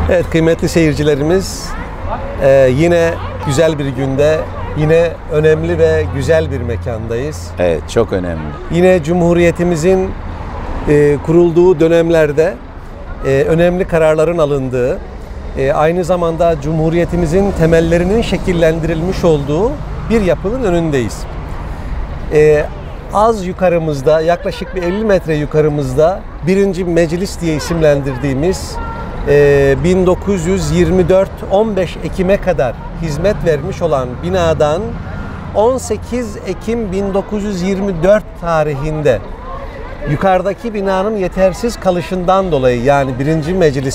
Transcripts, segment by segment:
Evet kıymetli seyircilerimiz, yine güzel bir günde, yine önemli ve güzel bir mekandayız. Evet, çok önemli. Yine Cumhuriyetimizin kurulduğu dönemlerde önemli kararların alındığı, aynı zamanda Cumhuriyetimizin temellerinin şekillendirilmiş olduğu bir yapının önündeyiz. Az yukarımızda, yaklaşık bir 50 metre yukarımızda 1. Meclis diye isimlendirdiğimiz 1924 15 Ekim'e kadar hizmet vermiş olan binadan 18 Ekim 1924 tarihinde yukarıdaki binanın yetersiz kalışından dolayı, yani 1.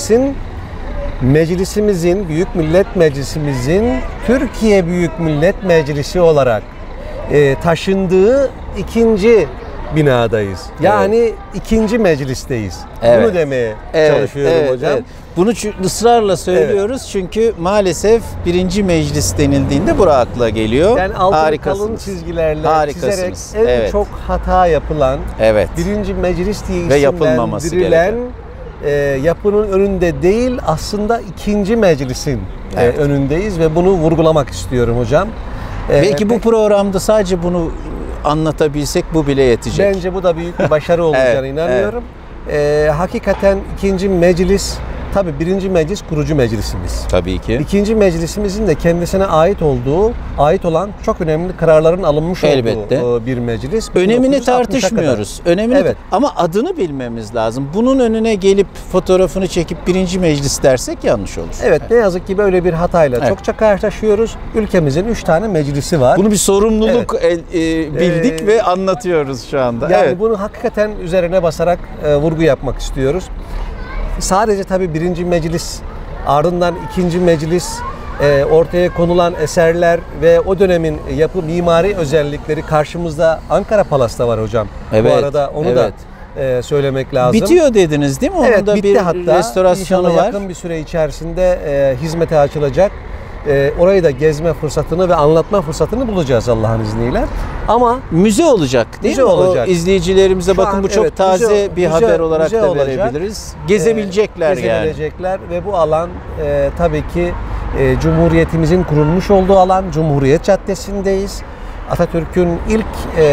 Meclisimizin, Büyük Millet Meclisimizin Türkiye Büyük Millet Meclisi olarak taşındığı ikinci binadayız. Yani evet. ikinci meclisteyiz. Evet. Bunu demeye çalışıyorum hocam. Evet. Bunu ısrarla söylüyoruz çünkü maalesef 1. meclis denildiğinde bu akla geliyor. Yani altını kalın çizgilerle çizerek en çok hata yapılan 1. meclis diye isimlendirilen yapının önünde değil, aslında ikinci meclisin önündeyiz ve bunu vurgulamak istiyorum hocam. Belki bu programda sadece bunu anlatabilsek bu bile yetecek. Bence bu da büyük bir başarı olacağına inanıyorum. Hakikaten ikinci meclis, tabii 1. meclis kurucu meclisimiz. Tabii ki. İkinci meclisimizin de kendisine ait olan çok önemli kararların alınmış olduğu bir meclis. Önemini tartışmıyoruz. Önemini ama adını bilmemiz lazım. Bunun önüne gelip fotoğrafını çekip 1. meclis dersek yanlış olur. Evet, ne yazık ki böyle bir hatayla çokça karşılaşıyoruz. Ülkemizin 3 tane meclisi var. Bunu bir sorumluluk bildik ve anlatıyoruz şu anda. Yani bunu hakikaten üzerine basarak vurgu yapmak istiyoruz. Sadece tabii 1. meclis, ardından 2. meclis, ortaya konulan eserler ve o dönemin yapı mimari özellikleri karşımızda Ankara Palas'ta var hocam. Bu arada onu da söylemek lazım. Bitiyor dediniz değil mi? Onun da bitti, bir hatta restorasyonu var. Yakın bir süre içerisinde hizmete açılacak. Orayı da gezme fırsatını ve anlatma fırsatını bulacağız Allah'ın izniyle. Ama müze olacak değil mi? Olacak. O izleyicilerimize bakın, bu çok taze bir haber olarak da verebiliriz. Gezebilecekler ve bu alan tabii ki Cumhuriyetimizin kurulmuş olduğu alan. Cumhuriyet Caddesi'ndeyiz. Atatürk'ün ilk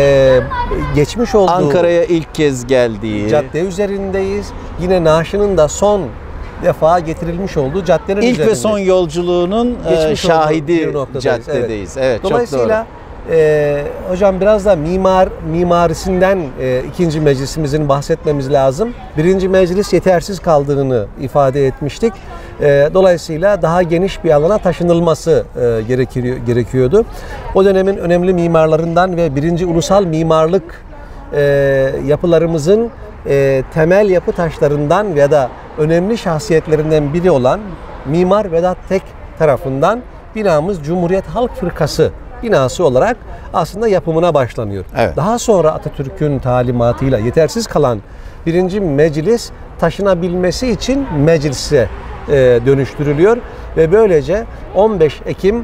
geçmiş olduğu, Ankara'ya ilk kez geldiği cadde üzerindeyiz. Yine naaşının da son defa getirilmiş olduğu caddenin İlk üzerinde. ve son yolculuğunun şahidi caddedeyiz. Evet, dolayısıyla hocam biraz da mimarisinden 2. meclisimizin bahsetmemiz lazım. 1. meclis yetersiz kaldığını ifade etmiştik. Dolayısıyla daha geniş bir alana taşınılması gerekiyordu. O dönemin önemli mimarlarından ve 1. ulusal mimarlık yapılarımızın temel yapı taşlarından ya da önemli şahsiyetlerinden biri olan Mimar Vedat Tek tarafından binamız Cumhuriyet Halk Fırkası binası olarak aslında yapımına başlanıyor. Evet. Daha sonra Atatürk'ün talimatıyla yetersiz kalan 1. meclis taşınabilmesi için meclise dönüştürülüyor ve böylece 15 Ekim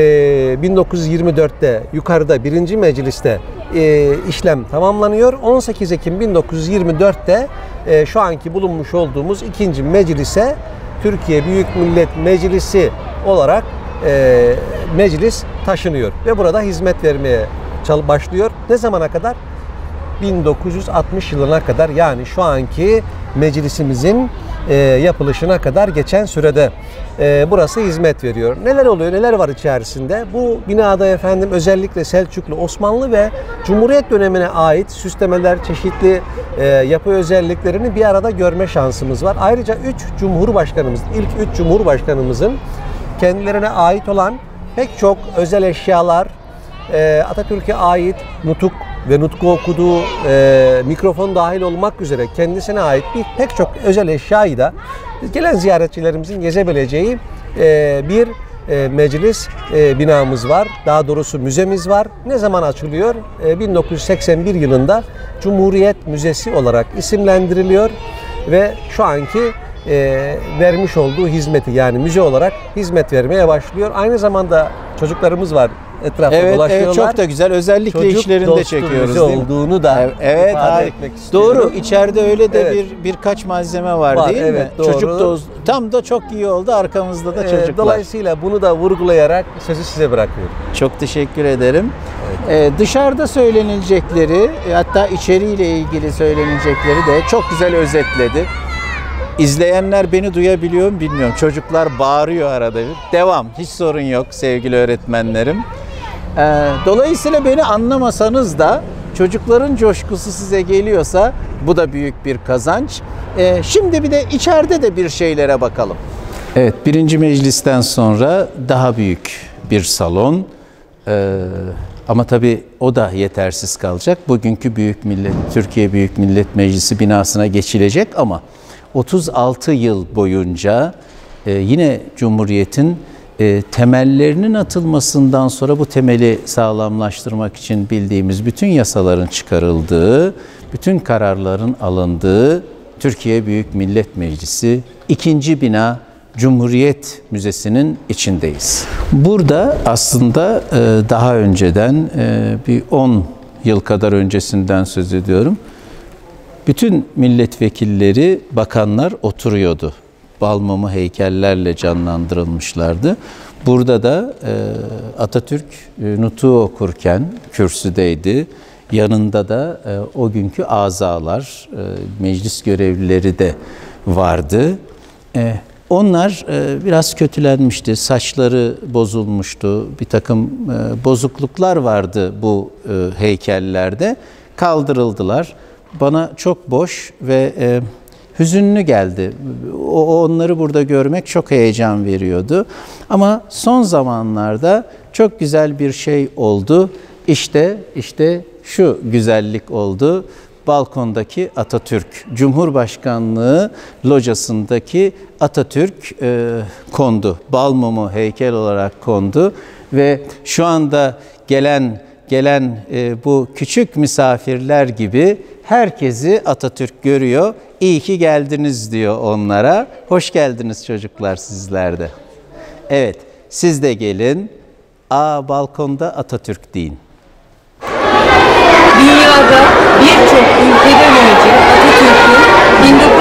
1924'te yukarıda 1. mecliste işlem tamamlanıyor. 18 Ekim 1924'te şu anki bulunmuş olduğumuz 2. meclise Türkiye Büyük Millet Meclisi olarak meclis taşınıyor ve burada hizmet vermeye başlıyor. Ne zamana kadar? 1960 yılına kadar, yani şu anki meclisimizin yapılışına kadar geçen sürede burası hizmet veriyor. Neler oluyor, neler var içerisinde? Bu binada efendim özellikle Selçuklu, Osmanlı ve Cumhuriyet dönemine ait süslemeler, çeşitli yapı özelliklerini bir arada görme şansımız var. Ayrıca ilk 3 Cumhurbaşkanımızın kendilerine ait olan pek çok özel eşyalar, Atatürk'e ait nutuk ve nutku okuduğu mikrofon dahil olmak üzere kendisine ait pek çok özel eşyayı da gelen ziyaretçilerimizin gezebileceği bir meclis binamız var. Daha doğrusu müzemiz var. Ne zaman açılıyor? 1981 yılında Cumhuriyet Müzesi olarak isimlendiriliyor ve şu anki vermiş olduğu hizmeti, yani müze olarak hizmet vermeye başlıyor. Aynı zamanda çocuklarımız var. etrafa Evet, dolaşıyorlar. evet, çok da güzel. Özellikle Çocuk işlerinde çekiyoruz değil mi? olduğunu da evet, ifade etmek istiyorum. Doğru. İçeride öyle de Evet. birkaç malzeme var değil evet, mi? doğru. Çocuk doz. Tam da çok iyi oldu. Arkamızda da çocuklar. Dolayısıyla bunu da vurgulayarak sözü size bırakıyorum. Çok teşekkür ederim. Dışarıda söylenilecekleri, hatta içeriğiyle ilgili söylenilecekleri de çok güzel özetledi. İzleyenler beni duyabiliyor mu bilmiyorum. Çocuklar bağırıyor arada bir. Devam. Hiç sorun yok sevgili öğretmenlerim. Dolayısıyla beni anlamasanız da çocukların coşkusu size geliyorsa bu da büyük bir kazanç. Şimdi bir de içeride de bir şeylere bakalım. Evet, birinci meclisten sonra daha büyük bir salon. Ama tabii o da yetersiz kalacak. Bugünkü Türkiye Büyük Millet Meclisi binasına geçilecek ama 36 yıl boyunca yine Cumhuriyet'in temellerinin atılmasından sonra bu temeli sağlamlaştırmak için bildiğimiz bütün yasaların çıkarıldığı, bütün kararların alındığı Türkiye Büyük Millet Meclisi 2. bina Cumhuriyet Müzesi'nin içindeyiz. Burada aslında daha önceden bir 10 yıl kadar öncesinden söz ediyorum. Bütün milletvekilleri, bakanlar oturuyordu. Balmumu heykellerle canlandırılmışlardı. Burada da Atatürk nutuğu okurken kürsüdeydi. Yanında da o günkü azalar, meclis görevlileri de vardı. Onlar biraz kötülenmişti, saçları bozulmuştu, bir takım bozukluklar vardı bu heykellerde. Kaldırıldılar. Bana çok boş ve hüzünlü geldi. Onları burada görmek çok heyecan veriyordu. Ama son zamanlarda çok güzel bir şey oldu. İşte şu güzellik oldu. Balkondaki Atatürk, Cumhurbaşkanlığı locasındaki Atatürk kondu. Balmumu heykel olarak kondu ve şu anda gelen bu küçük misafirler gibi herkesi Atatürk görüyor. İyi ki geldiniz diyor onlara. Hoş geldiniz çocuklar sizler de. Evet, siz de gelin. Balkonda Atatürk deyin. Dünyada birçok ülkeden önce Atatürk'ün